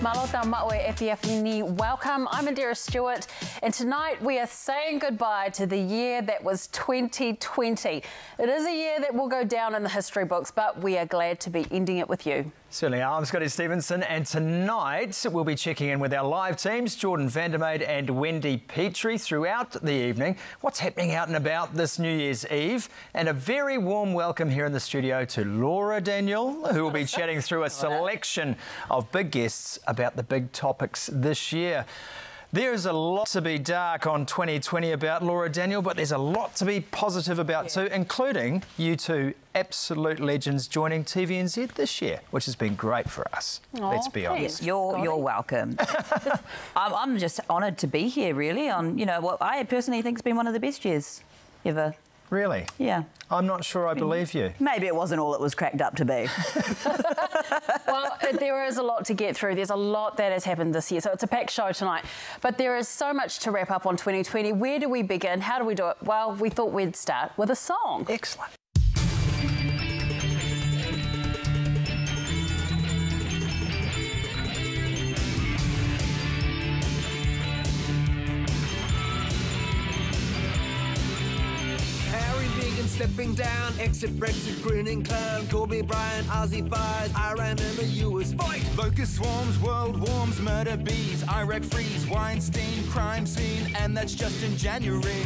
Malota Maue Efiafini. Welcome, I'm Indira Stewart, and tonight we are saying goodbye to the year that was 2020. It is a year that will go down in the history books, but we are glad to be ending it with you. Certainly are. I'm Scotty Stevenson, and tonight we'll be checking in with our live teams, Jordan Vandermeid and Wendy Petrie, throughout the evening. What's happening out and about this New Year's Eve? And a very warm welcome here in the studio to Laura Daniel, who will be chatting through a selection of big guests about the big topics this year. There is a lot to be dark on 2020 about, Laura Daniel, but there's a lot to be positive about too, including you two absolute legends joining TVNZ this year, which has been great for us. Let's be honest. You're welcome. I'm just honoured to be here, really, on, you know, what I personally think has been one of the best years ever. Really? Yeah. I'm not sure I believe you. Maybe it wasn't all it was cracked up to be. Well, there is a lot to get through. There's a lot that has happened this year, so it's a packed show tonight. But there is so much to wrap up on 2020. Where do we begin? How do we do it? Well, we thought we'd start with a song. Excellent. Stepping down, exit Brexit, grinning clown, Kobe Bryant, Ozzy fires, I remember you as fight. Locust swarms, world warms, murder bees, Iraq freeze, Weinstein, crime scene, and that's just in January.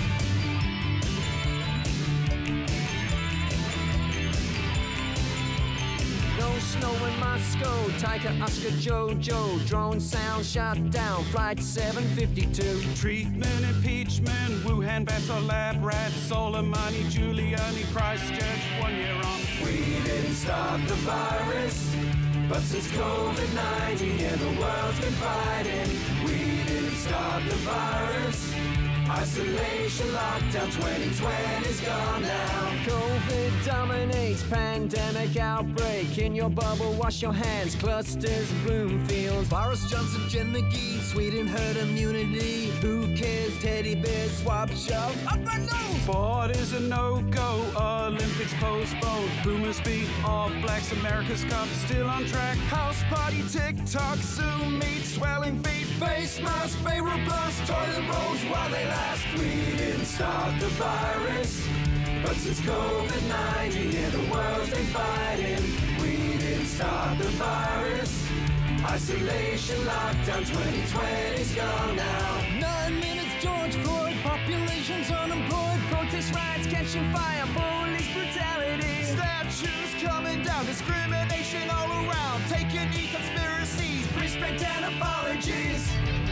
No snow in Moscow, Tiger, Oscar, Jojo, drone sound shot down, flight 752. Treatment, impeachment, Wuhan bats or lab rats, Soleimani, Giuliani, Christchurch, 1 year on. We didn't stop the virus, but since COVID-19, yeah, the world's been fighting. We didn't stop the virus. Isolation, lockdown, 2020's gone now. COVID dominates, pandemic outbreak. In your bubble, wash your hands, clusters, Bloomfield. Boris Johnson, Jen McGee, Sweden herd immunity. Who cares, teddy bears, swap, shove, up my nose. Sport is a no-go, Olympics postponed. Who must be all blacks, America's Cup still on track. House party, TikTok, Zoom meet, swelling feet, face mask, Pharaoh blast, toilet rolls while they last. We didn't stop the virus, but since COVID-19, yeah, the world's been fighting. We didn't stop the virus. Isolation, lockdown, 2020's gone now. 9 minutes, George Floyd, population's unemployed, protest riots catching fire, police brutality. Statues coming down, discrimination all around, taking conspiracies, Respect and apologies.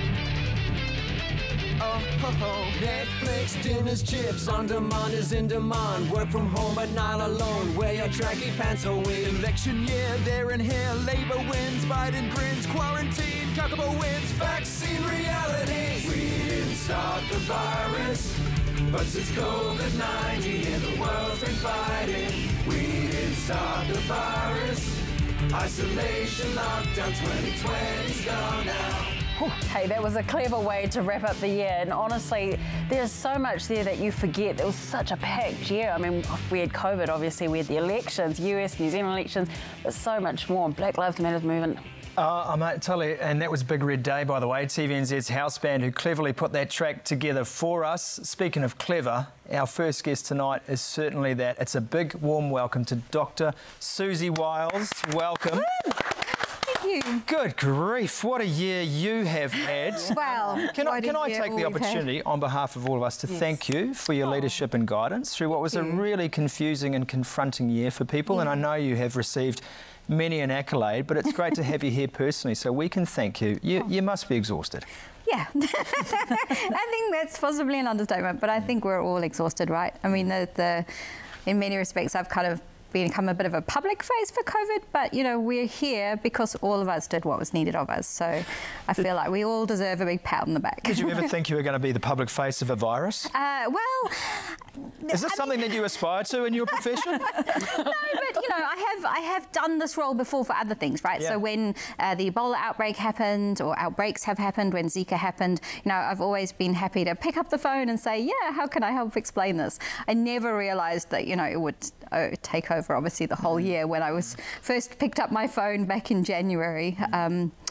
Netflix, dinners, chips, on demand is in demand. Work from home but not alone. Wear your tracky pants or win. Election year, they're in here. Labour wins, Biden grins. Quarantine, Cuckable wins. Vaccine reality. We didn't stop the virus, but since COVID-19, yeah, the world's been fighting. We didn't stop the virus. Isolation, lockdown, 2020's gone now. Hey, that was a clever way to wrap up the year, and honestly, there's so much there that you forget. It was such a packed year. I mean, we had COVID, obviously, we had the elections, US, New Zealand elections, but so much more. Black Lives Matter movement. I might tell you, and that was Big Red Day, by the way, TVNZ's house band who cleverly put that track together for us. Speaking of clever, our first guest tonight is certainly that. It's a big, warm welcome to Dr. Susie Wiles. Welcome. You. Good grief, what a year you have had. Well, can I take the opportunity on behalf of all of us to thank you for your leadership and guidance through what was a really confusing and confronting year for people, and I know you have received many an accolade, but it's great to have you here personally so we can thank you. You must be exhausted. Yeah, I think that's possibly an understatement, but I think we're all exhausted, right? I mean, in many respects, I've kind of become a bit of a public face for COVID, but you know, we're here because all of us did what was needed of us. So I feel like we all deserve a big pat on the back. Did you ever think you were going to be the public face of a virus? Well, is this something that you aspire to in your profession? No, but you know, I have done this role before for other things, right? Yeah. So when the Ebola outbreak happened, or outbreaks have happened, when Zika happened, you know, I've always been happy to pick up the phone and say, yeah, how can I help explain this? I never realised that, you know, it would take over obviously the whole year when I was first picked up my phone back in January.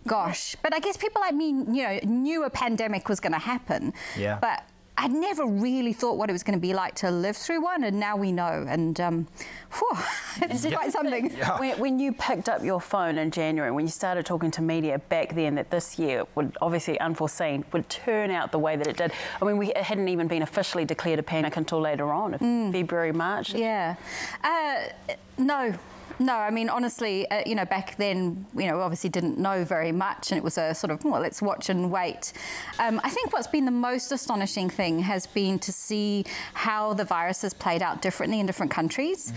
gosh. But I guess people like me, knew a pandemic was going to happen. Yeah. But I'd never really thought what it was going to be like to live through one, and now we know. And it's quite something. Yeah. When you picked up your phone in January, when you started talking to media back then, that this year would obviously unforeseen would turn out the way that it did. I mean, it hadn't even been officially declared a panic until later on, February, March. Yeah. No, I mean, honestly, back then, obviously didn't know very much, and it was a sort of, well, let's watch and wait. I think what's been the most astonishing thing has been to see how the virus has played out differently in different countries.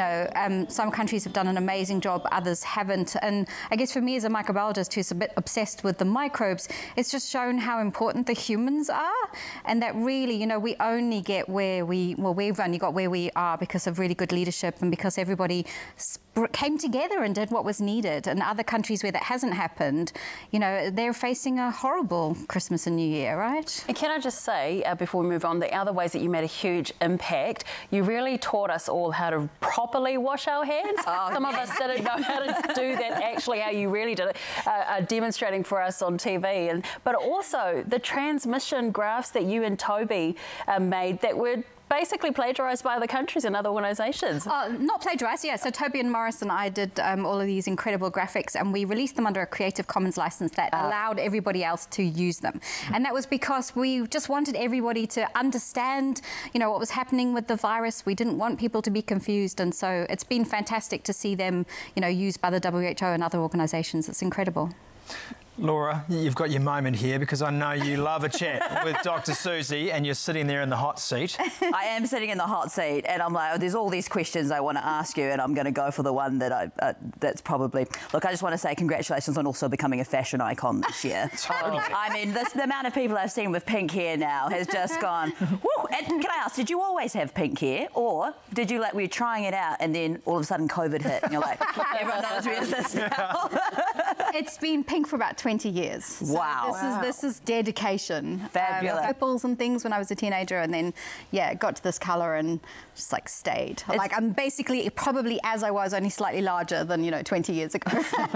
Some countries have done an amazing job, others haven't. And I guess for me as a microbiologist who's a bit obsessed with the microbes, it's just shown how important the humans are, and that really, we only get we've only got where we are because of really good leadership and because everybody came together and did what was needed. And other countries where that hasn't happened, they're facing a horrible Christmas and New Year, right? And can I just say, before we move on, the other ways that you made a huge impact, you really taught us all how to properly wash our hands. Some of us didn't know how to do that, actually, how you really did it, demonstrating for us on TV. But also the transmission graphs that you and Toby made that were basically plagiarised by other countries and other organisations. Not plagiarised, yeah. So Toby and Morris and I did all of these incredible graphics, and we released them under a Creative Commons licence that allowed everybody else to use them. And that was because we just wanted everybody to understand, what was happening with the virus. We didn't want people to be confused, and so it's been fantastic to see them, used by the WHO and other organisations. It's incredible. Laura, you've got your moment here because I know you love a chat with Dr. Susie, and you're sitting there in the hot seat. I am sitting in the hot seat, and I'm like, there's all these questions I want to ask you, and I'm going to go for the one that that's probably... Look, I just want to say congratulations on also becoming a fashion icon this year. Totally. I mean, the amount of people I've seen with pink hair now has just gone, woo! And can I ask, did you always have pink hair, or did you, were you trying it out and then all of a sudden COVID hit, and you're like, everyone knows where this is now? It's been pink for about 20 years. So wow. This is dedication. Fabulous. Purples and things when I was a teenager, and then, got to this colour and just, stayed. I'm basically probably as I was, only slightly larger than, 20 years ago.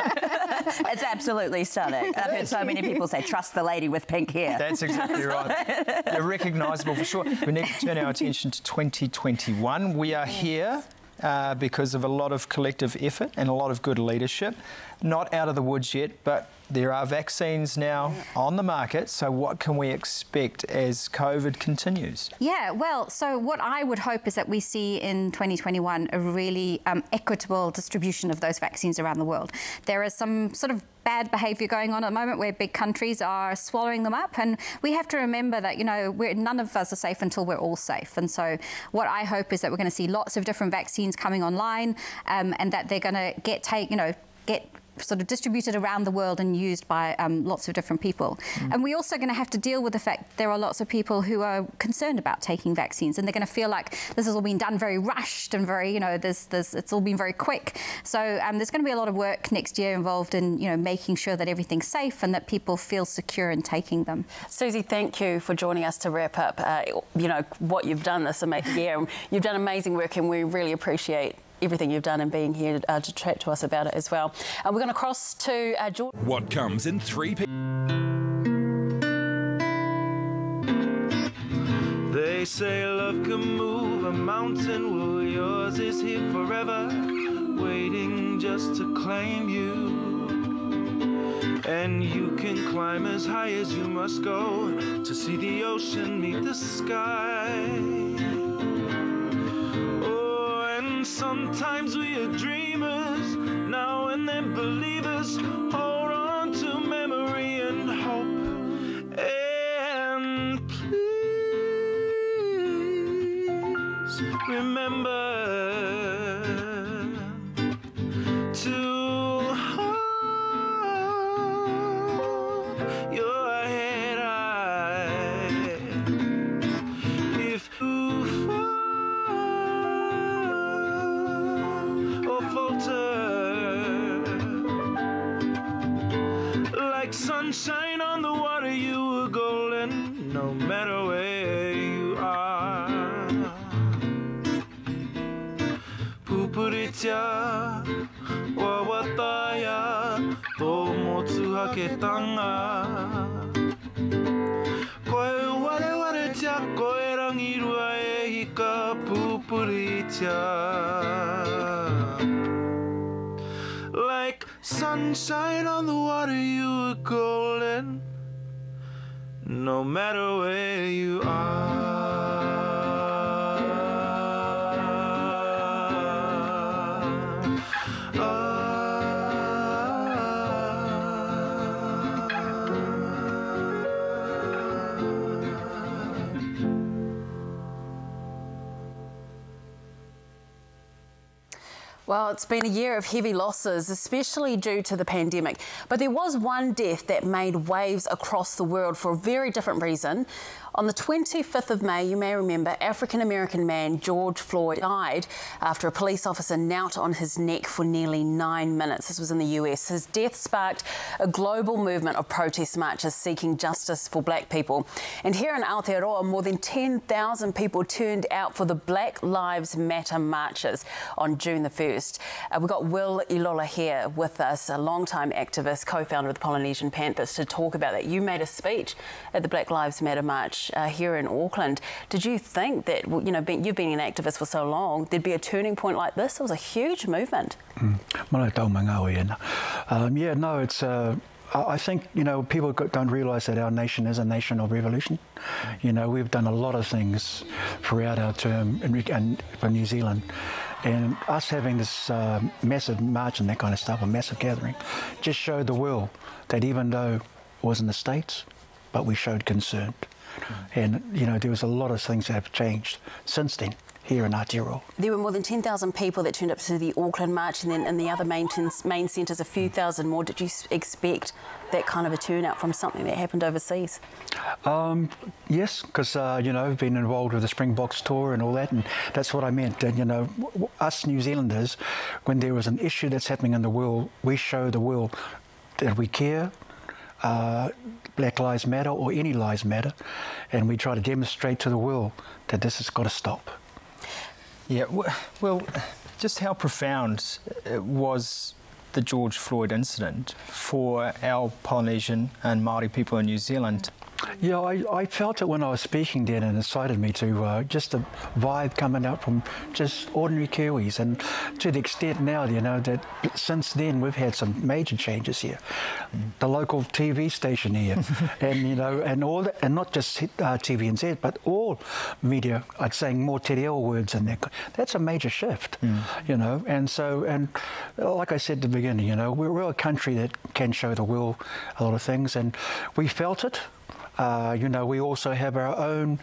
It's absolutely stunning. I've heard so many people say, trust the lady with pink hair. That's exactly right. You're recognisable for sure. We need to turn our attention to 2021. We are here because of a lot of collective effort and a lot of good leadership. Not out of the woods yet, but there are vaccines now on the market. So what can we expect as COVID continues? Yeah, well, so what I would hope is that we see in 2021 a really equitable distribution of those vaccines around the world. There is some sort of bad behaviour going on at the moment where big countries are swallowing them up, and we have to remember that none of us are safe until we're all safe. And so what I hope is that we're going to see lots of different vaccines coming online, and that they're going to get sort of distributed around the world and used by lots of different people. And we're also going to have to deal with the fact there are lots of people who are concerned about taking vaccines, and they're going to feel like this has all been done very rushed and very, it's all been very quick. So there's going to be a lot of work next year involved in, making sure that everything's safe and that people feel secure in taking them. Susie, thank you for joining us to wrap up, what you've done this year. You've done amazing work, and we really appreciate everything you've done and being here to chat to us about it as well. We're going to cross to Jordan. What comes in 3 p.m. They say love can move a mountain. Well, yours is here forever, waiting just to claim you. And you can climb as high as you must go to see the ocean meet the sky. Sometimes we are dreamers, now and then believers. Hold on to memory and hope. And please remember to hold your head high. If you sunshine on the water, you were golden, no matter where you are. Pupuritia, wawataya, tomotsuha. whaketanga. Koe ware ware tia koe rangirua e hika pupuritia. Like sunshine on the water you were golden, no matter where you are. Well, it's been a year of heavy losses, especially due to the pandemic. But there was one death that made waves across the world for a very different reason. On the 25th of May, you may remember, African-American man George Floyd died after a police officer knelt on his neck for nearly 9 minutes. This was in the US. His death sparked a global movement of protest marches seeking justice for black people. And here in Aotearoa, more than 10,000 people turned out for the Black Lives Matter marches on June the 1st. We've got Will Ilola here with us, a long-time activist, co-founder of the Polynesian Panthers, to talk about that. You made a speech at the Black Lives Matter march here in Auckland. Did you think that, you know, you've been an activist for so long, there'd be a turning point like this? It was a huge movement. Yeah, no, it's... I think, you know, people don't realise that our nation is a nation of revolution. You know, we've done a lot of things throughout our term and for New Zealand. And us having this massive march and that kind of stuff, a massive gathering, just showed the world that even though it was in the States, but we showed concern. And, you know, there was a lot of things that have changed since then here in Aotearoa. There were more than 10,000 people that turned up to the Auckland march, and then in the other main centres, a few thousand more. Did you expect that kind of a turnout from something that happened overseas? Yes, because, you know, I've been involved with the Springboks tour and all that, and that's what I meant. And, you know, us New Zealanders, when there was an issue that's happening in the world, we show the world that we care. Black Lives Matter or any lives matter, and we try to demonstrate to the world that this has got to stop. Yeah, well, just how profound was the George Floyd incident for our Polynesian and Māori people in New Zealand? Yeah, I felt it when I was speaking there, and it excited me to just a vibe coming out from just ordinary Kiwis, and to the extent now, you know, that since then we've had some major changes here. The local TV station here, and you know, and all that, and not just TVNZ, but all media. I'd say more te reo words in there. That's a major shift, you know. And so, and like I said at the beginning, you know, we're a country that can show the world a lot of things, and we felt it. You know, we also have our own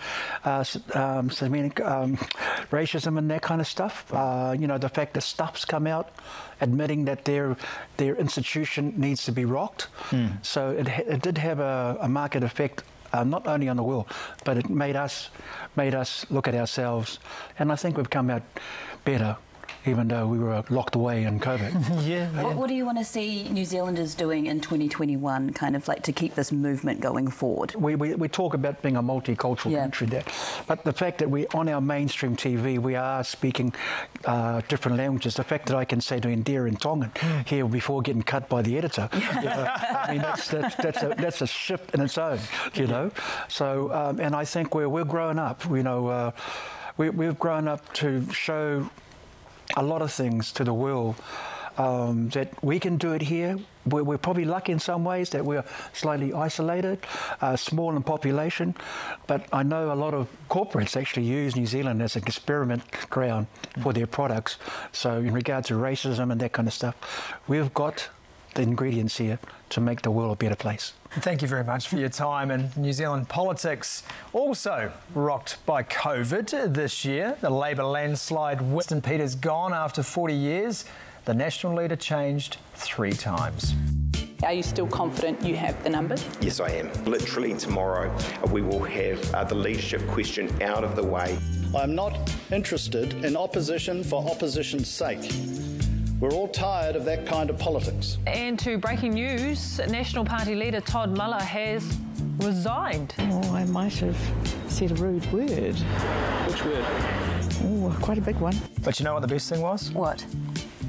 racism and that kind of stuff. You know, the fact that stuff's come out admitting that their institution needs to be rocked. So it did have a market effect, not only on the world, but it made us look at ourselves. And I think we've come out better, even though we were locked away in COVID. Yeah. What do you want to see New Zealanders doing in 2021, kind of like to keep this movement going forward? We talk about being a multicultural country there, but the fact that we on our mainstream TV we are speaking different languages. The fact that I can say to Indira in Tongan here before getting cut by the editor, you know, I mean that's a shift in its own, you know. So and I think we're growing up. You know, we've grown up to show a lot of things to the world that we can do it here. We're probably lucky in some ways that we're slightly isolated, small in population, but I know a lot of corporates actually use New Zealand as an experiment ground for their products. So in regard to racism and that kind of stuff, we've got the ingredients here to make the world a better place. Thank you very much for your time. And New Zealand politics also rocked by COVID this year. The Labour landslide, Winston Peters gone after 40 years. The national leader changed 3 times. Are you still confident you have the numbers? Yes, I am. Literally tomorrow we will have the leadership question out of the way. I'm not interested in opposition for opposition's sake. We're all tired of that kind of politics. And to breaking news, National Party leader Todd Muller has resigned. Oh, I might have said a rude word. Which word? Oh, quite a big one. But you know what the best thing was? What?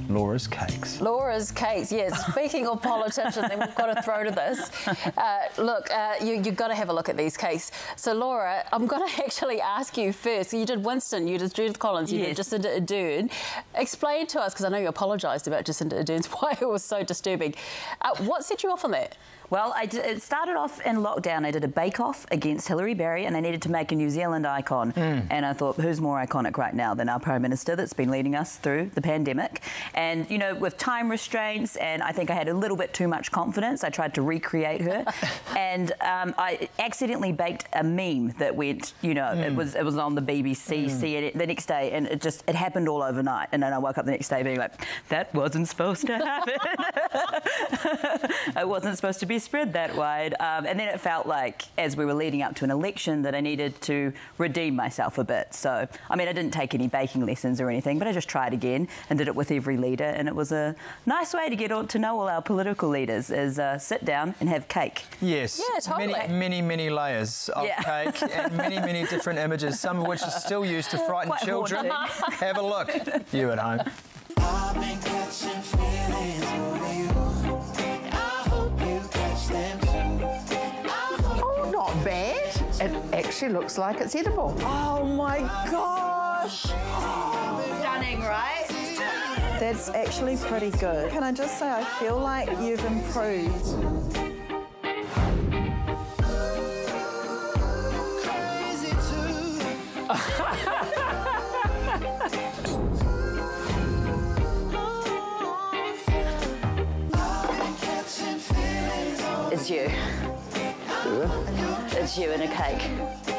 Laura's Cakes. Laura's Cakes, yes. Speaking of politicians, and we've got to throw to this. You've got to have a look at these cakes. So, Laura, I'm going to actually ask you first. You did Winston, you did Judith Collins, you did Jacinda Ardern. Explain to us, because I know you apologised about Jacinda Ardern's, why it was so disturbing. What set you off on that? Well, it started off in lockdown. I did a bake-off against Hillary Berry, and I needed to make a New Zealand icon. And I thought, who's more iconic right now than our Prime Minister that's been leading us through the pandemic? And, you know, with time restraints, and I think I had a little bit too much confidence, I tried to recreate her. And I accidentally baked a meme that went, you know, it was on the BBC, CNN, the next day, and it happened all overnight. And then I woke up the next day being like, that wasn't supposed to happen. I wasn't supposed to be spread that wide, and then it felt like, as we were leading up to an election, that I needed to redeem myself a bit. So, I mean, I didn't take any baking lessons or anything, but I just tried again and did it with every leader, and it was a nice way to get to know all our political leaders, is sit down and have cake. Yes, yeah, totally. many layers of cake and many different images, some of which are still used to frighten children. Have a look, you at home. I've been catching feelings for you. Oh, not bad. It actually looks like it's edible. Oh my gosh! Stunning, right? That's actually pretty good. Can I just say, I feel like you've improved. It's you. It's you in a cake.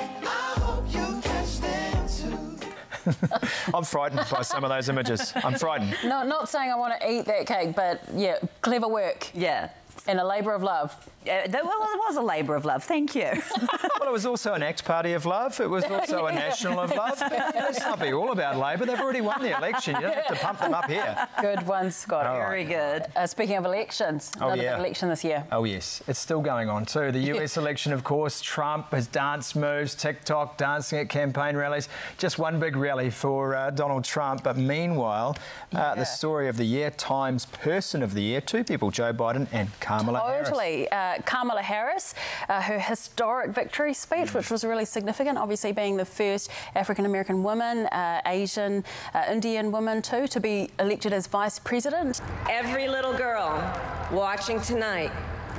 I'm frightened by some of those images. I'm frightened. No, not saying I want to eat that cake, but yeah, clever work. Yeah. And a labour of love. Well, it was a labour of love, thank you. Well, it was also an ex-party of love. It was also a national of love. Let's not be all about Labor. They've already won the election. You don't have to pump them up here. Good one, Scott. Very good. Speaking of elections, another big election this year. Oh, yes. It's still going on too. The US election, of course. Trump, his dance moves, TikTok, dancing at campaign rallies. Just one big rally for Donald Trump. But meanwhile, the story of the year, Times Person of the Year, two people, Joe Biden and Kamala Harris. Totally. Kamala Harris, her historic victory speech, which was really significant, obviously being the first African-American woman, Asian, Indian woman too, to be elected as vice president. Every little girl watching tonight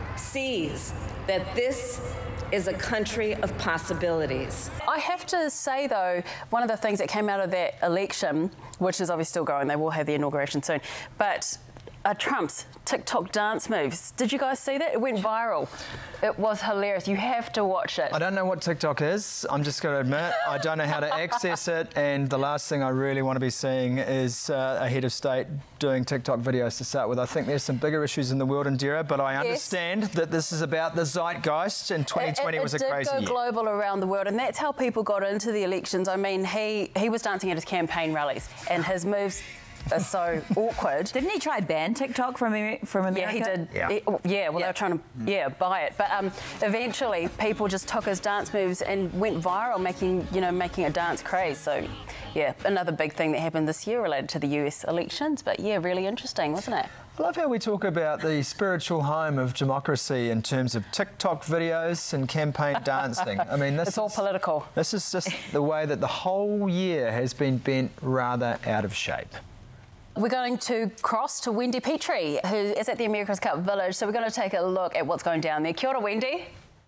sees that this is a country of possibilities. I have to say, though, one of the things that came out of that election, which is obviously still going, they will have the inauguration soon, but Trump's TikTok dance moves. Did you guys see that? It went viral. It was hilarious. You have to watch it. I don't know what TikTok is. I'm just going to admit I don't know how to access it, and the last thing I really want to be seeing is a head of state doing TikTok videos to start with. I think there's some bigger issues in the world, Indira, but I understand that this is about the zeitgeist, and 2020 was a crazy year. It did go global around the world, and that's how people got into the elections. I mean, he was dancing at his campaign rallies, and his moves are so awkward. Didn't he try ban TikTok from America? Yeah, he did. Yeah, they were trying to buy it. But eventually, people just took his dance moves and went viral, making a dance craze. So, yeah, another big thing that happened this year related to the US elections. But yeah, really interesting, wasn't it? I love how we talk about the spiritual home of democracy in terms of TikTok videos and campaign dancing. I mean, it's all political. This is just the way that the whole year has been bent rather out of shape. We're going to cross to Wendy Petrie, who is at the America's Cup Village. So we're going to take a look at what's going down there. Kia ora, Wendy.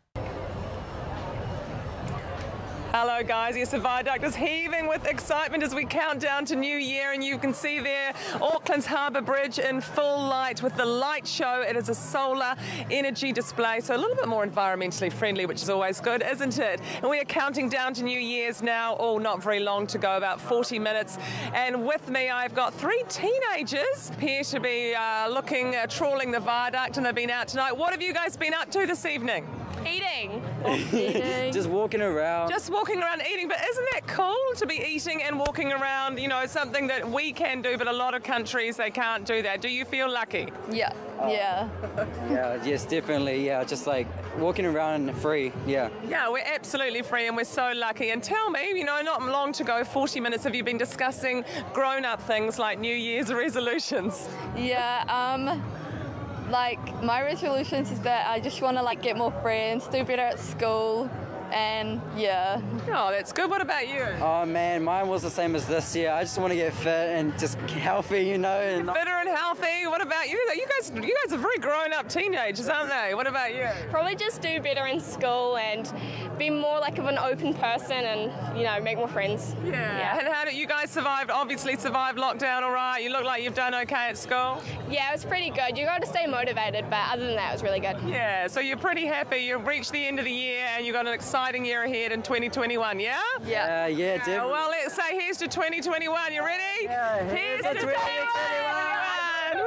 Hello guys, yes, the Viaduct is heaving with excitement as we count down to New Year, and you can see there Auckland's Harbour Bridge in full light with the light show. It is a solar energy display, so a little bit more environmentally friendly, which is always good, isn't it? And we are counting down to New Year's now. Oh, not very long to go, about 40 minutes. And with me I've got three teenagers appear to be trawling the Viaduct, and they've been out tonight. What have you guys been up to this evening? Eating. Just walking around. Just walking around eating, but isn't that cool to be eating and walking around? You know, something that we can do, but a lot of countries, they can't do that. Do you feel lucky? Yeah. Yeah. Yeah, yes, definitely. Yeah, just like walking around free. Yeah. Yeah, we're absolutely free and we're so lucky. And tell me, you know, not long to go, 40 minutes, have you been discussing grown-up things like New Year's resolutions? Yeah, like my resolutions is that I just want to like get more friends, do better at school, and yeah. Oh, that's good. What about you? Oh man, mine was the same as this year. I just want to get fit and just healthy, you know. And fitter and healthy. What about you? You guys are very grown-up teenagers, aren't they? What about you? Probably just do better in school and be more like of an open person and, you know, make more friends. Yeah. And how did you guys survive? Obviously survived lockdown all right. You look like you've done okay at school. Yeah, it was pretty good. You got to stay motivated, but other than that, it was really good. Yeah, so you're pretty happy. You've reached the end of the year and you've got an exciting year ahead in 2021, yeah? Yeah. Yeah, definitely. Well, let's say here's to 2021. You ready? Yeah, here's to 2021. Woo!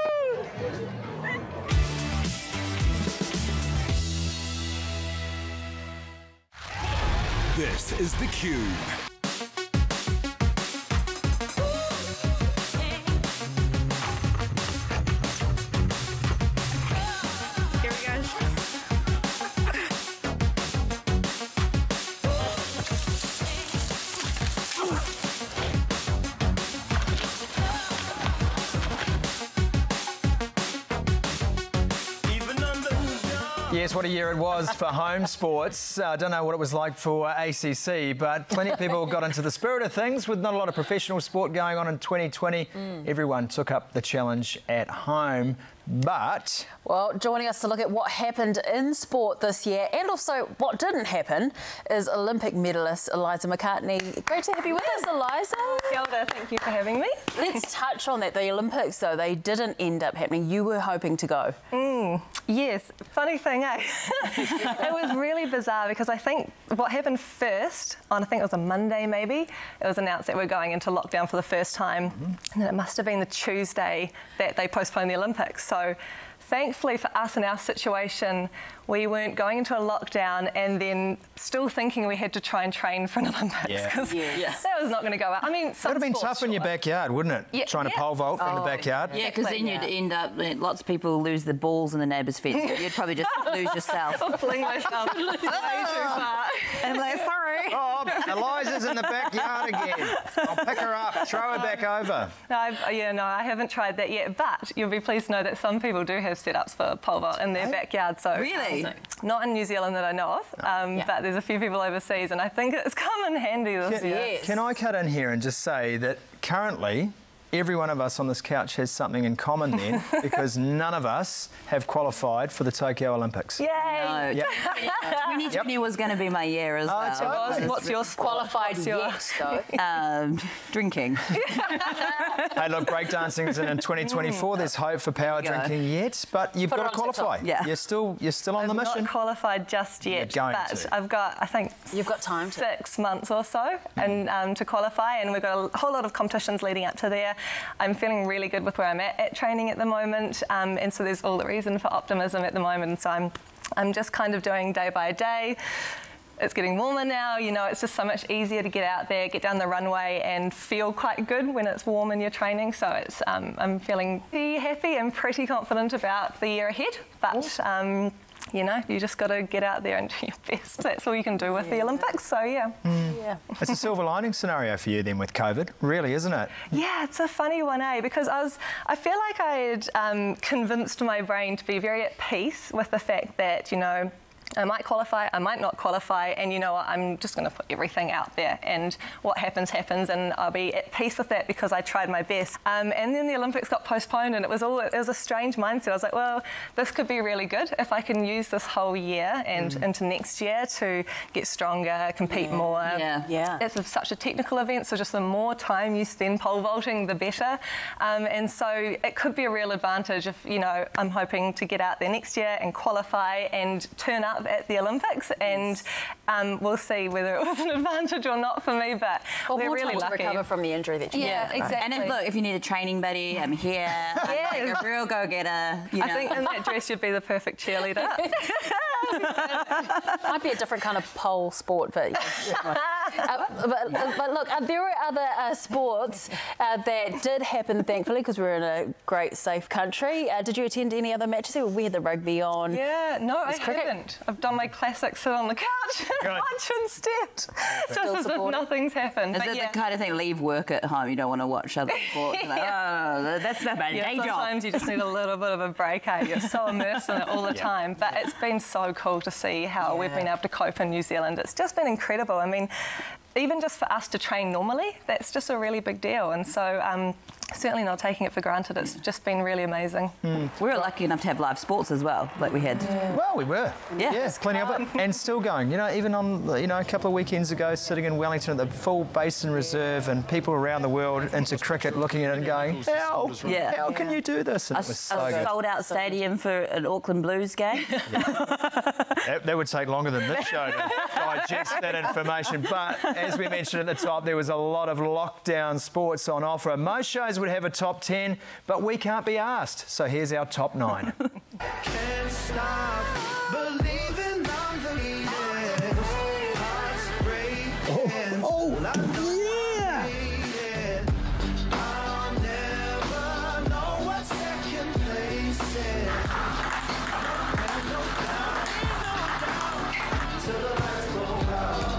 This is theCUBE. Here we go. Yes, what a year it was for home sports. I don't know what it was like for ACC, but plenty of people got into the spirit of things with not a lot of professional sport going on in 2020. Everyone took up the challenge at home. But... Well, joining us to look at what happened in sport this year and also what didn't happen is Olympic medalist Eliza McCartney. Great to have you with us, Eliza. Kia ora, thank you for having me. Let's touch on that. The Olympics, though, they didn't end up happening. You were hoping to go. Yes, funny thing, eh? It was really bizarre because I think what happened first, on I think it was a Monday maybe, it was announced that we're going into lockdown for the first time. And then it must have been the Tuesday that they postponed the Olympics. So thankfully for us in our situation, we weren't going into a lockdown and then still thinking we had to try and train for an Olympics. Because that was not going to go out. I mean, it would have been tough in your backyard, wouldn't it? Yeah, trying to pole vault in the backyard. Yeah, because then you'd end up, lots of people lose the balls in the neighbour's fence. You'd probably just lose yourself. Or fling myself way too far. And like, sorry. Oh, Eliza's in the backyard again. I'll pick her up, throw her back over. No, I haven't tried that yet, but you'll be pleased to know that some people do have setups for pole vault in their backyard. So really? Not in New Zealand that I know of, but there's a few people overseas, and I think it's come in handy this year. Can I cut in here and just say that currently every one of us on this couch has something in common then, because none of us have qualified for the Tokyo Olympics. Yay! No. Yep. 2020 was going to be my year as well. What's your qualified yes, though? Drinking. Hey, look, breakdancing's in 2024. There's hope for power drinking yet, but you've got to qualify. Yeah. You're still on the mission. I'm not qualified just yet, but I've got, I think, you've got time 6 months or so and to qualify, and we've got a whole lot of competitions leading up to there. I'm feeling really good with where I'm at training at the moment, and so there's all the reason for optimism at the moment. So I'm just kind of doing day by day. It's getting warmer now, you know, it's just so much easier to get out there, get down the runway and feel quite good when it's warm in your training. So it's, I'm feeling pretty happy and pretty confident about the year ahead. But, you know, you just got to get out there and do your best. That's all you can do with the Olympics, so yeah. It's a silver lining scenario for you then with COVID, really, isn't it? Yeah, it's a funny one, eh? Because I feel like I had convinced my brain to be very at peace with the fact that, you know, I might qualify, I might not qualify, and you know what, I'm just going to put everything out there, and what happens, happens, and I'll be at peace with that because I tried my best. And then the Olympics got postponed, and it was a strange mindset. I was like, well, this could be really good if I can use this whole year and into next year to get stronger, compete more. It's such a technical event, so just the more time you spend pole vaulting, the better. And so it could be a real advantage if, you know, I'm hoping to get out there next year and qualify and turn up at the Olympics, and we'll see whether it was an advantage or not for me, but we're really lucky to recover from the injury that you had. Exactly. And if you need a training buddy, I'm here. I'm like a real go-getter. You know. I think in that dress you'd be the perfect cheerleader. Might be a different kind of pole sport, but but look, there were other sports that did happen, thankfully, because we're in a great, safe country. Did you attend any other matches? We had the rugby on. Yeah, no, I haven't. I've done my classic sit on the couch and watch instead. Just as if nothing's happened. Is it the kind of thing, leave work at home, you don't want to watch other sports? Like, oh, that's not my day job. Sometimes you just need a little bit of a break, eh? You're so immersed in it all the time. But it's been so cool to see how we've been able to cope in New Zealand. It's just been incredible. I mean, even just for us to train normally, that's just a really big deal. And so certainly not taking it for granted. It's just been really amazing. We were lucky enough to have live sports as well, like we had. Well, we were. Yeah, plenty of it. And still going. You know, even on, a couple of weekends ago, sitting in Wellington at the full Basin Reserve and people around the world into cricket looking at it and going, how can you do this? And it was so good. A sold-out stadium for an Auckland Blues game. That would take longer than this show to digest that information. But as we mentioned at the top, there was a lot of lockdown sports on offer. Most shows would have a top 10, but we can't be asked. So here's our top 9. Can't stop believing I'm the leaders. Hearts breaking. I'll never know what second place is. No doubt, till the lights go out.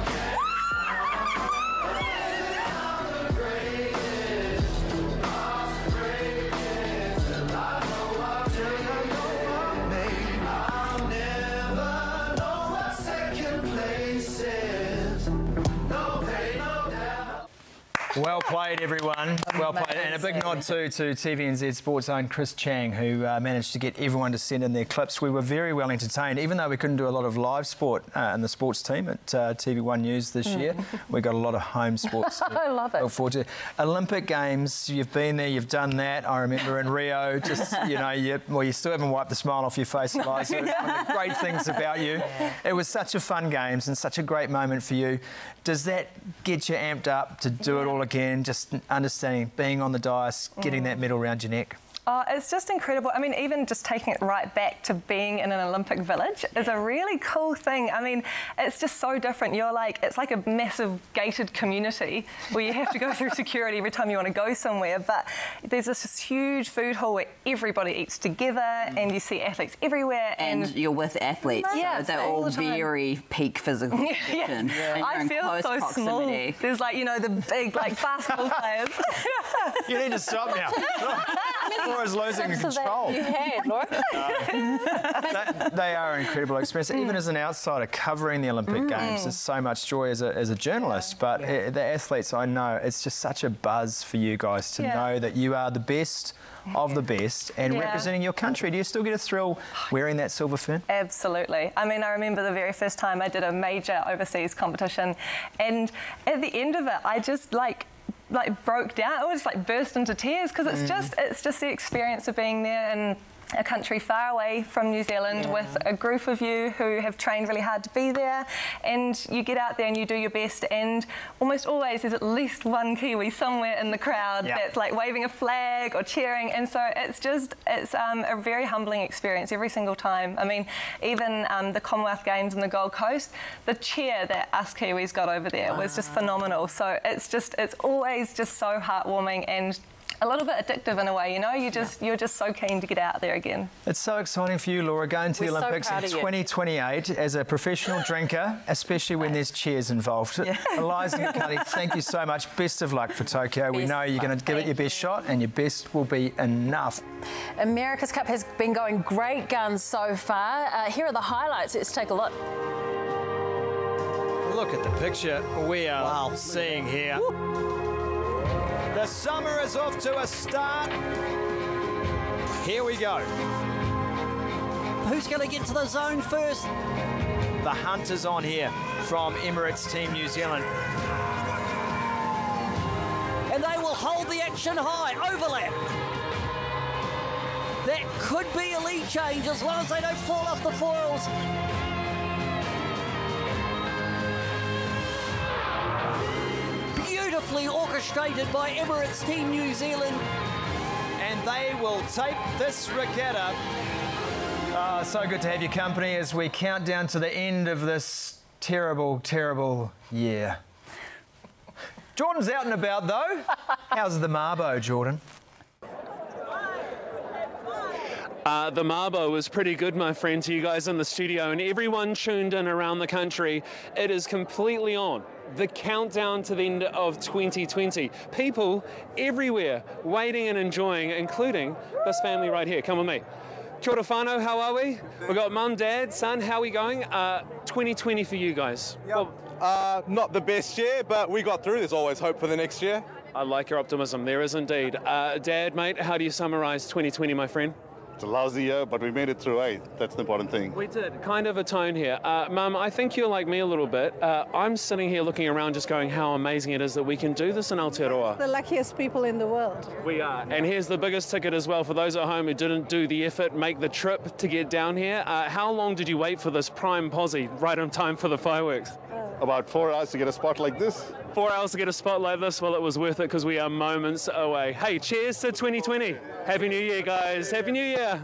Well played, everyone. Well played. And a big nod too to TVNZ Sports own Chris Chang, who managed to get everyone to send in their clips. We were very well entertained, even though we couldn't do a lot of live sport in the sports team at TV1 News this year. We got a lot of home sports. I love it. Look forward to Olympic Games. You've been there, you've done that. I remember in Rio, just, you still haven't wiped the smile off your face, Eliza. It's one of the great things about you. It was such a fun Games and such a great moment for you. Does that get you amped up to do it all again, just understanding, being on the dais, getting that medal around your neck? Oh, it's just incredible. I mean, even just taking it right back to being in an Olympic village is a really cool thing. I mean, it's just so different. It's like a massive gated community where you have to go through security every time you want to go somewhere. But there's this huge food hall where everybody eats together and you see athletes everywhere. And you're with athletes, so they're all very peak physical condition. I feel so small. There's the big basketball players. You need to stop now. Laura's losing control. You had, Laura. They are an incredible experience. Even as an outsider covering the Olympic Games, there's so much joy as a journalist. But the athletes, I know, it's just such a buzz for you guys to know that you are the best of the best and representing your country. Do you still get a thrill wearing that silver fin? Absolutely. I mean, I remember the very first time I did a major overseas competition, and at the end of it, I just broke down. I just burst into tears because it's just the experience of being there and a country far away from New Zealand with a group of you who have trained really hard to be there, and you get out there and you do your best, and almost always there's at least one Kiwi somewhere in the crowd that's waving a flag or cheering, and so it's a very humbling experience every single time. I mean, even the Commonwealth Games in the Gold Coast, the cheer that us Kiwis got over there was just phenomenal. So it's always just so heartwarming and a little bit addictive in a way, you're just so keen to get out there again. It's so exciting for you, Laura, going to the Olympics in 2028 as a professional drinker, especially when there's cheers involved. Eliza and Scotty, thank you so much. Best of luck for Tokyo. We know you're going to give it your best shot, and your best will be enough. America's Cup has been going great guns so far. Here are the highlights. Let's take a look. Look at the picture we are seeing here. The summer is off to a start. Here we go. Who's going to get to the zone first? The hunt is on here from Emirates Team New Zealand. And they will hold the action high. Overlap. That could be a lead change as long as they don't fall off the foils. Beautifully orchestrated by Emirates Team New Zealand. And they will take this regatta So good to have your company as we count down to the end of this terrible, terrible year. Jordan's out and about though. How's the Marbo, Jordan? The Marbo was pretty good, my friend, to you guys in the studio and everyone tuned in around the country. It is completely on. The countdown to the end of 2020. People everywhere waiting and enjoying, including this family right here. Come with me. Kia ora whanau, how are we? We've got mum, dad, son, how are we going? 2020 for you guys. Yep. Not the best year, but we got through. There's always hope for the next year. I like your optimism, there is indeed. Dad, mate, how do you summarise 2020, my friend? It's a lousy year, but we made it through, eh? That's the important thing. We did. Kind of a tone here. Mum, I think you're like me a little bit. I'm sitting here looking around just going how amazing it is that we can do this in Aotearoa. The luckiest people in the world. We are. And here's the biggest ticket as well for those at home who didn't do the effort, make the trip to get down here. How long did you wait for this prime posse right on time for the fireworks? About 4 hours to get a spot like this. 4 hours to get a spot like this? Well, it was worth it because we are moments away. Hey, cheers to 2020. Happy New Year, guys. Happy New Year.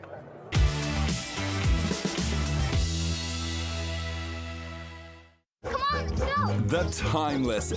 Come on, let's go. The Timeless.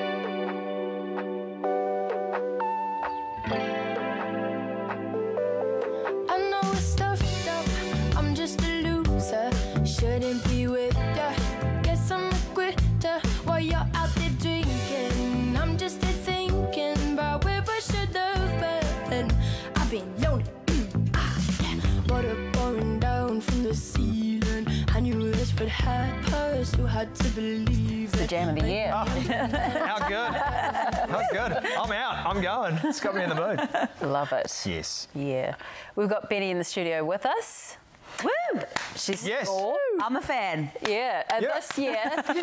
I know it's stuffed up, I'm just a loser. Shouldn't be with ya. Guess I'm a quitter while you're out there drinking. I'm just here thinking about where I should have been. I've been lonely. Water pouring down from the ceiling. I knew this would happen, so had to believe the jam of the year. Oh, how good. How good. I'm out. I'm going. It's got me in the mood. Love it. Yes. Yeah. We've got Benny in the studio with us. Woo! She's yes. I'm a fan. Yeah. And this year,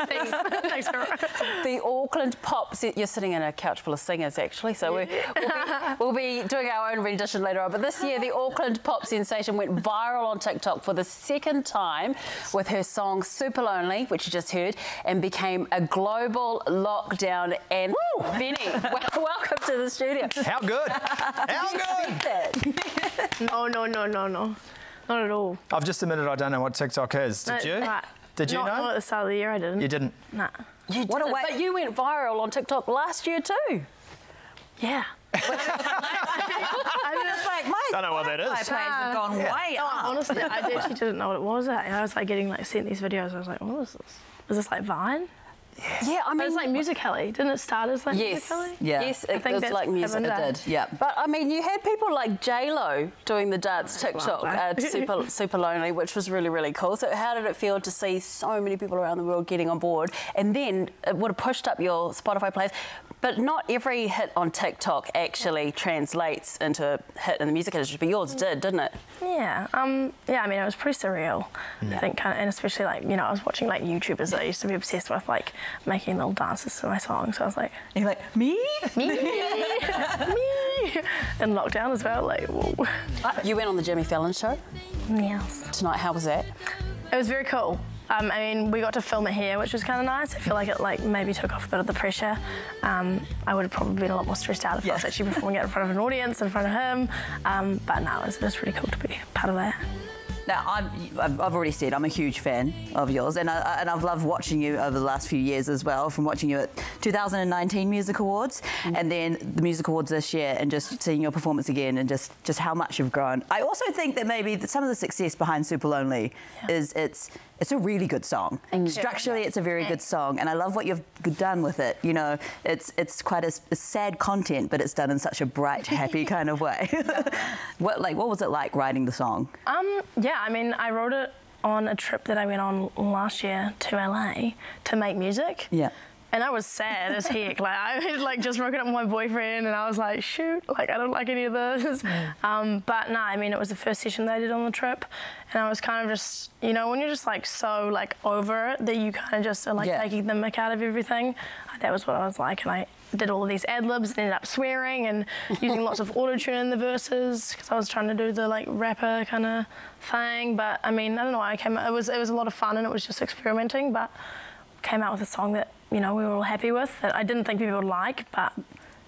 the Auckland Pops. You're sitting in a couch full of singers, actually. So we'll be doing our own rendition later on. But this year, the Auckland Pop sensation went viral on TikTok for the second time with her song "Super Lonely," which you just heard, and became a global lockdown anthem. Benny, welcome to the studio. How good? How good? No. Not at all. I've just admitted I don't know what TikTok is. Did you? Right. Did you know? Not at the start of the year, I didn't. You didn't? Nah. You what a way! But you went viral on TikTok last year too. Yeah. I mean, it's like my don't know what that is. My plays have gone way up. Honestly, I actually didn't know what it was. I was like getting like sent these videos. I was like, what is this? Is this like Vine? Yeah, I mean, it's like Musical.ly. Didn't it start as like Musical.ly? Yeah. Yes, I think it was like music. It did, yeah. But I mean, you had people like J-Lo doing the dance TikTok, super Lonely, which was really, really cool. So how did it feel to see so many people around the world getting on board? And then it would have pushed up your Spotify plays. But not every hit on TikTok actually translates into a hit in the music industry, but yours did, didn't it? Yeah. I mean, it was pretty surreal. I think, and especially like, I was watching like YouTubers that I used to be obsessed with, like making little dances to my songs. So I was like, you're like, me? Me. In lockdown as well, like, whoa. You went on the Jimmy Fallon show? Yes. Tonight, how was that? It was very cool. I mean, we got to film it here, which was kind of nice. I feel like it maybe took off a bit of the pressure. I would have probably been a lot more stressed out if I was actually performing it in front of an audience, in front of him. But no, it was really cool to be part of that. Now, I've already said I'm a huge fan of yours, and I've loved watching you over the last few years as well, from watching you at 2019 Music Awards, and then the Music Awards this year, and just seeing your performance again, and just how much you've grown. I also think that maybe some of the success behind Super Lonely is it's a really good song. Structurally, it's a very good song, and I love what you've done with it. It's quite a sad content, but it's done in such a bright, happy kind of way. What was it like writing the song? Yeah, I mean, I wrote it on a trip that I went on last year to LA to make music. Yeah. And I was sad as heck. Like, I had just broken up with my boyfriend, and I was like, shoot, I don't like any of this. But no, I mean, it was the first session that I did on the trip, and I was kind of just, when you're just so over it that you kind of just are taking the mick out of everything. That was what I was like, and I did all of these ad-libs and ended up swearing and using lots of auto-tune in the verses because I was trying to do the rapper kind of thing. But I mean, I don't know, it was a lot of fun, and it was just experimenting, but came out with a song that we were all happy with, that I didn't think people would like, but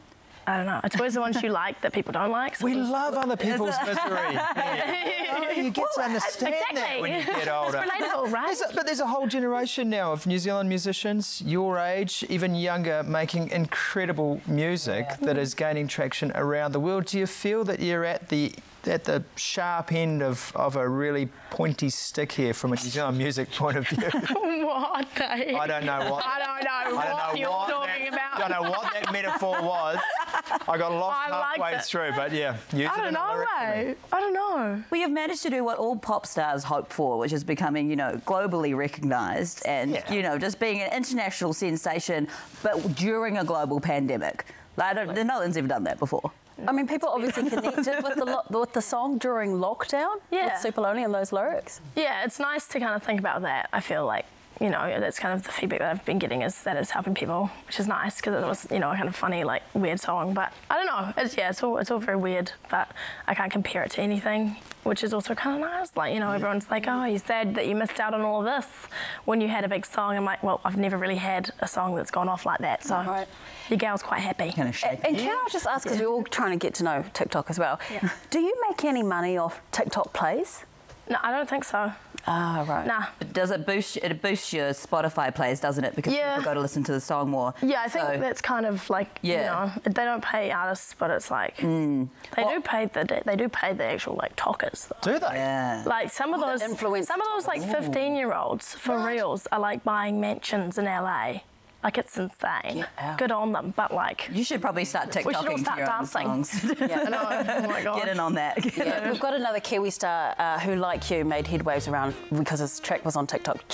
I don't know. It's always the ones you like that people don't like. So we love other people's misery. You get to understand that when you get older. It's relatable, right? But there's a whole generation now of New Zealand musicians, your age, even younger, making incredible music that is gaining traction around the world. Do you feel that you're at the sharp end of a really pointy stick here from a New Zealand music point of view? What? I don't know what. I don't know what you're talking about. I don't know what that metaphor was. I got lost halfway through, but yeah. I don't know, mate. I don't know. Well, you've managed to do what all pop stars hope for, which is becoming, you know, globally recognised and, you know, just being an international sensation, but during a global pandemic. Like, no one's ever done that before. I mean, people obviously connected with the song during lockdown. Yeah. With Super Lonely and those lyrics. Yeah, it's nice to kind of think about that. I feel like, you know, that's kind of the feedback that I've been getting is that it's helping people, which is nice because it was, you know, a kind of funny, like, weird song. But I don't know. It's all very weird, but I can't compare it to anything, which is also kind of nice. Like, you know, everyone's like, oh, you're sad that you missed out on all of this when you had a big song. I'm like, well, I've never really had a song that's gone off like that. So your gal's quite happy. And can I just ask, because we're all trying to get to know TikTok as well, do you make any money off TikTok plays? No, I don't think so. Ah, right. Nah. Does it boost your Spotify plays, doesn't it? Because people go to listen to the song more. Yeah, I think that's kind of like, you know, they don't pay artists, but it's like they do pay the actual like talkers though. Do they? Yeah. Like some of those like 15-year-olds for reals are like buying mansions in LA. Like, it's insane. Good on them, but like... You should probably start TikToking. We should all start dancing. Yeah, I know. Oh my God. Get in on that. Yeah, we've got another Kiwi star who, like you, made headwaves around because his track was on TikTok,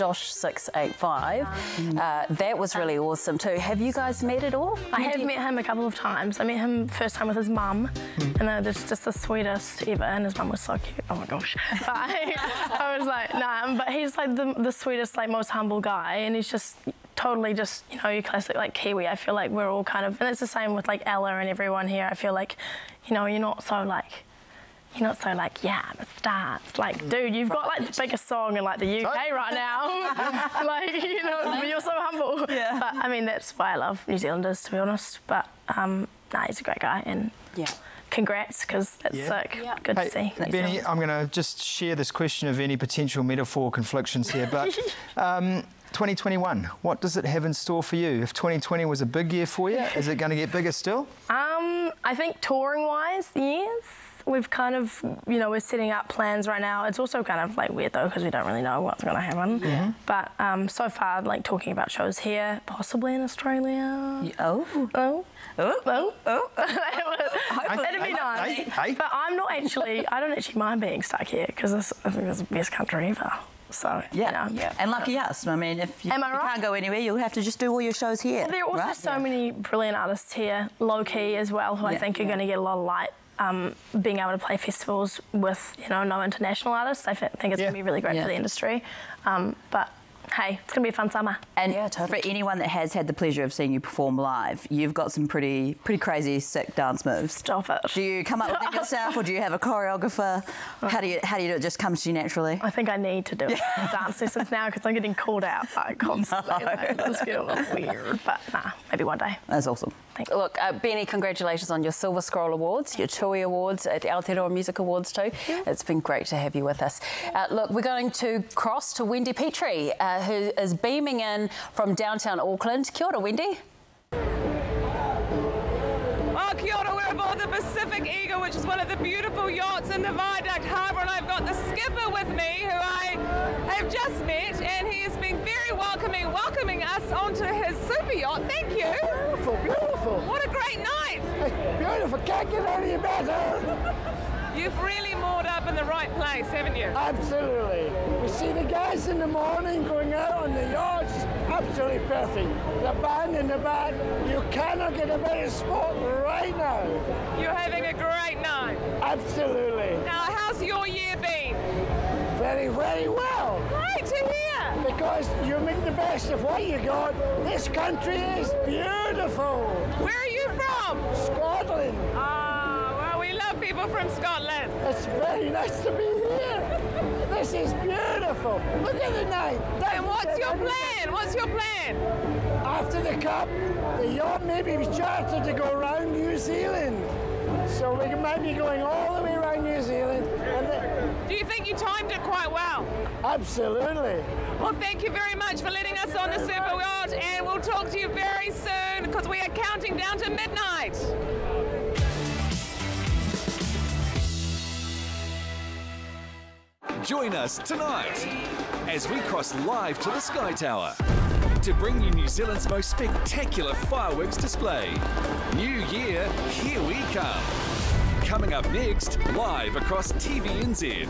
Josh685. That was really awesome too. Have you guys met at all? I have met him a couple of times. I met him first time with his mum, and they're just the sweetest ever, and his mum was so cute. Oh my gosh. I was like, nah, but he's like the sweetest, like most humble guy, and he's just... totally just, you know, your classic like Kiwi. I feel like we're all kind of, and it's the same with like Ella and everyone here. I feel like, you know, you're not so like, yeah, I'm a star. It's like, dude, you've got like the biggest song in like the UK right now. Like, you know, you're so humble. Yeah. But I mean, that's why I love New Zealanders, to be honest. But nah, he's a great guy, and congrats, because that's sick. Yeah. Good to see. Benny, I'm going to just share this question of any potential metaphor conflictions here, but 2021, what does it have in store for you? If 2020 was a big year for you, is it going to get bigger still? I think touring-wise, yes. We've kind of, you know, we're setting up plans right now. It's also kind of like weird though, because we don't really know what's going to happen. Yeah. But so far, like talking about shows here, possibly in Australia. It'd be nice. But I don't actually mind being stuck here, because I think it's the best country ever. So, yeah. And lucky us. I mean, if you can't go anywhere, you'll have to just do all your shows here. Well, there are also so many brilliant artists here, low-key as well, who I think are going to get a lot of light. Being able to play festivals with, you know, no international artists, I think it's going to be really great for the industry. But hey, it's going to be a fun summer. And for anyone that has had the pleasure of seeing you perform live, you've got some pretty crazy, sick dance moves. Stop it. Do you come up with them yourself, or do you have a choreographer? How do you do it? Just comes to you naturally? I think I need to do dance lessons now, because I'm getting called out like constantly. It's getting a little weird, but nah, maybe one day. That's awesome. Thanks. Look, Benny, congratulations on your Silver Scroll Awards, your TUI Awards, at Aotearoa Music Awards too. It's been great to have you with us. Look, we're going to cross to Wendy Petrie, who is beaming in from downtown Auckland. Kia ora, Wendy. Oh, kia ora, we're aboard the Pacific Eagle, which is one of the beautiful yachts in the Viaduct Harbour, and I've got the skipper with me, who I have just met, and he has been very welcoming us onto his super yacht. Thank you. Beautiful, beautiful. What a great night. It's beautiful. Can't get any better. You've really moored up in the right place, haven't you? Absolutely. We see the guys in the morning going out on the yachts. Absolutely perfect. The band in the back. You cannot get a better spot right now. You're having a great night. Absolutely. Now, how's your year been? Very, very well. Great to hear. Because you make the best of what you got. This country is beautiful. Where are you from? Scotland. Well, we love people from Scotland. It's very nice to be here. This is beautiful. Look at the night. And what's your plan? What's your plan? After the Cup, the yacht may be chartered to go around New Zealand. So we might be going all the way around New Zealand. Do you think you timed it quite well? Absolutely. Well, thank you very much for letting us on the Super Yacht, and we'll talk to you very soon because we are counting down to midnight. Join us tonight as we cross live to the Sky Tower to bring you New Zealand's most spectacular fireworks display. New Year, here we come. Coming up next, live across TVNZ.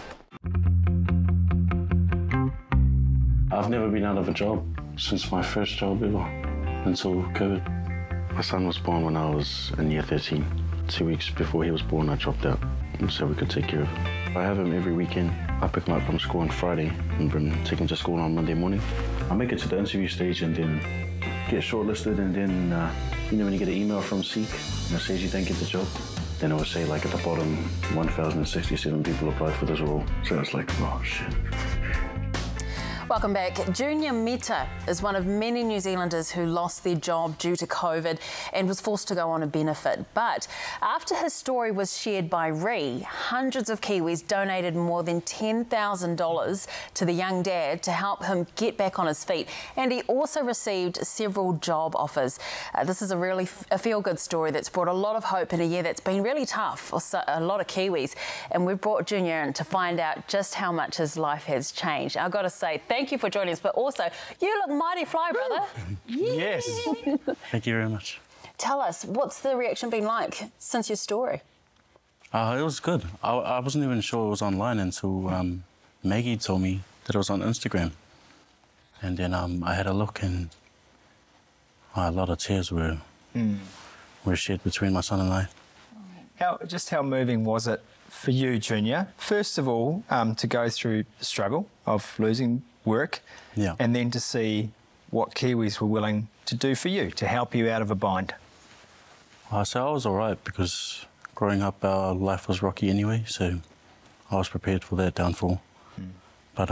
I've never been out of a job since my first job ever, until COVID. My son was born when I was in year 13. 2 weeks before he was born, I dropped out so we could take care of him. I have him every weekend. I pick him up from school on Friday and take him to school on Monday morning. I make it to the interview stage and then get shortlisted, and then, when you get an email from Seek and it says you don't get the job, then it will say like at the bottom, 1,067 people applied for this role. So it's like, oh shit. Welcome back. Junior Meta is one of many New Zealanders who lost their job due to COVID and was forced to go on a benefit. But after his story was shared by Ree, hundreds of Kiwis donated more than $10,000 to the young dad to help him get back on his feet. And he also received several job offers. This is a feel-good story that's brought a lot of hope in a year that's been really tough for a lot of Kiwis. And we've brought Junior in to find out just how much his life has changed. I've got to say, thank you for joining us, but also, you look mighty fly, brother. Yes. Thank you very much. Tell us, what's the reaction been like since your story? It was good. I wasn't even sure it was online until Maggie told me that it was on Instagram. And then I had a look, and a lot of tears were shed between my son and I. How moving was it for you, Junior? First of all, to go through the struggle of losing work, and then to see what Kiwis were willing to do for you to help you out of a bind. So I was all right because growing up, our life was rocky anyway, so I was prepared for that downfall. But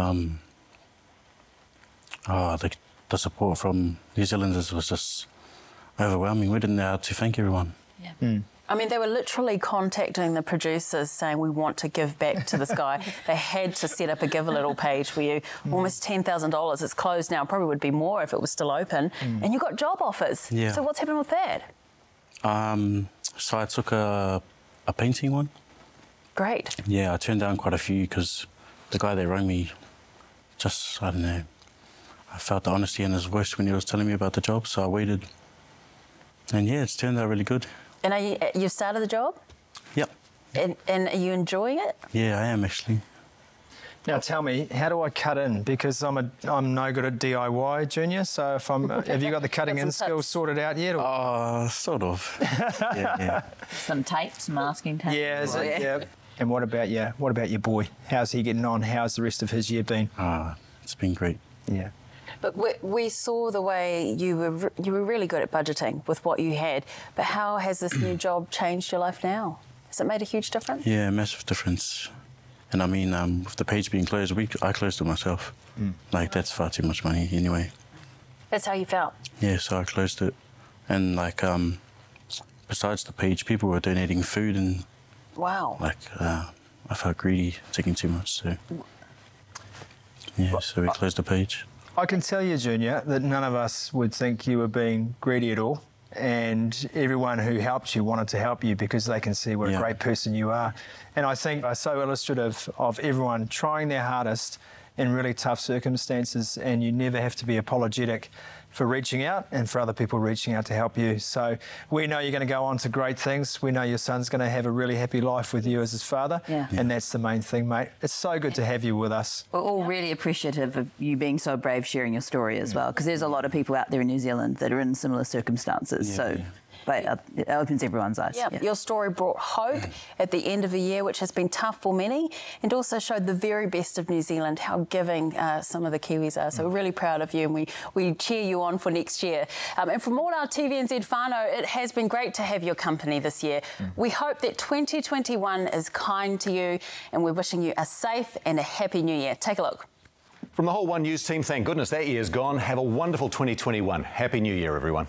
the support from New Zealanders was just overwhelming. We didn't know how to thank everyone. I mean, they were literally contacting the producers saying, we want to give back to this guy. They had to set up a Give a Little page for you. Almost $10,000. It's closed now. Probably would be more if it was still open. And you got job offers. Yeah. So what's happened with that? So I took a painting one. Great. Yeah, I turned down quite a few because the guy that rang me, I don't know, I felt the honesty in his voice when he was telling me about the job, so I waited. And yeah, it's turned out really good. And you started the job? Yep. And are you enjoying it? Yeah, I am actually. Now tell me, how do I cut in? Because I'm no good at DIY, Junior. So if have you got the cutting in skills sorted out yet? Or? Sort of. yeah. Some tape, some masking tape. Yeah, yeah. And what about your boy? How's he getting on? How's the rest of his year been? It's been great. Yeah. But we saw the way you were really good at budgeting with what you had. But how has this new job changed your life now? Has it made a huge difference? Yeah, massive difference. And I mean, with the page being closed, I closed it myself. Like, that's far too much money anyway. That's how you felt? Yeah, so I closed it. And like, besides the page, people were donating food and... Wow. Like, I felt greedy, taking too much, so... Yeah, so we closed the page. I can tell you, Junior, that none of us would think you were being greedy at all. And everyone who helped you wanted to help you because they can see what a great person you are. And I think are so illustrative of everyone trying their hardest in really tough circumstances, and you never have to be apologetic for reaching out and for other people reaching out to help you. So we know you're going to go on to great things. We know your son's going to have a really happy life with you as his father. And that's the main thing, mate. It's so good to have you with us. We're all really appreciative of you being so brave sharing your story as well, because there's a lot of people out there in New Zealand that are in similar circumstances. but it opens everyone's eyes. Yep. Your story brought hope at the end of a year which has been tough for many, and also showed the very best of New Zealand, how giving some of the Kiwis are. So we're really proud of you, and we cheer you on for next year. And from all our TVNZ whānau, it has been great to have your company this year. We hope that 2021 is kind to you, and we're wishing you a safe and a happy new year. Take a look. From the whole One News team, thank goodness that year's gone. Have a wonderful 2021. Happy New Year, everyone.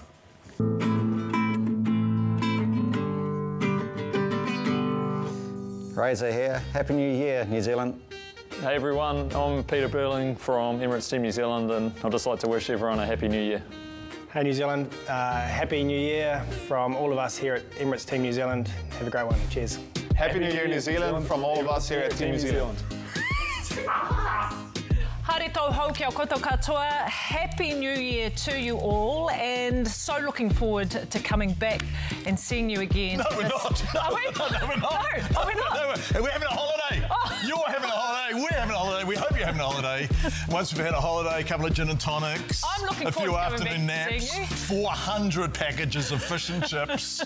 Razor here. Happy New Year, New Zealand. Hey everyone, I'm Peter Burling from Emirates Team New Zealand, and I'd just like to wish everyone a Happy New Year. Hey New Zealand, Happy New Year from all of us here at Emirates Team New Zealand. Have a great one. Cheers. Happy New Year, New Zealand, from all of us here at Team New Zealand. Haere tau hau kia koutou katoa. Happy New Year to you all, and so looking forward to coming back and seeing you again. No, we're not. Are we? No, we're not. No, are we not? No, we're having a holiday. Oh. You're having a holiday. We're having a holiday. We hope you're having a holiday. Once we've had a holiday, a couple of gin and tonics, I'm looking a forward few to coming afternoon back and naps, seeing you. 400 packages of fish and chips,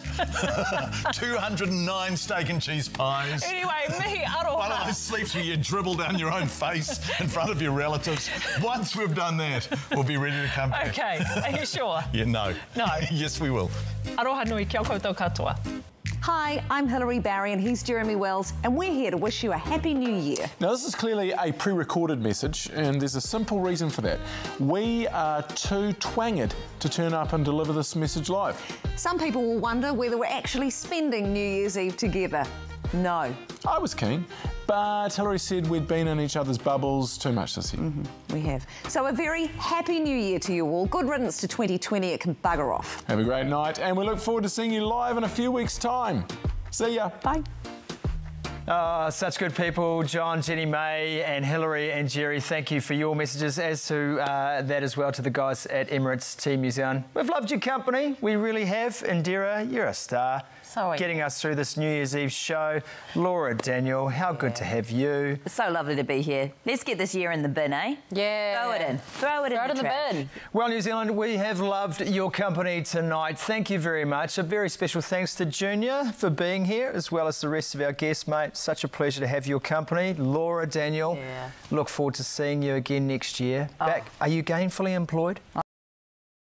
209 steak and cheese pies. Anyway, mihi aroha. One of those sleeps where you dribble down your own face in front of your relatives. Once we've done that, we'll be ready to come back. Okay, are you sure? Yeah, no. No. Yes, we will. Aroha nui kia koutou katoa. Hi, I'm Hilary Barry and he's Jeremy Wells, and we're here to wish you a Happy New Year. Now, this is clearly a pre-recorded message, and there's a simple reason for that. We are too twanged to turn up and deliver this message live. Some people will wonder whether we're actually spending New Year's Eve together. No. I was keen, but Hilary said we'd been in each other's bubbles too much this year. We have. So a very Happy New Year to you all. Good riddance to 2020. It can bugger off. Have a great night, and we look forward to seeing you live in a few weeks' time. See ya. Bye. Such good people, John, Jenny May and Hilary and Jerry. Thank you for your messages, as to that as well to the guys at Emirates Team New Zealand. We've loved your company, we really have. Indira, you're a star. Getting us through this New Year's Eve show. Laura, Daniel, how good to have you. It's so lovely to be here. Let's get this year in the bin, eh? Yeah. Throw it in. Throw it in the trash. bin. Well, New Zealand, we have loved your company tonight. Thank you very much. A very special thanks to Junior for being here, as well as the rest of our guests, mate. Such a pleasure to have your company. Laura, Daniel, look forward to seeing you again next year. Back. Are you gainfully employed?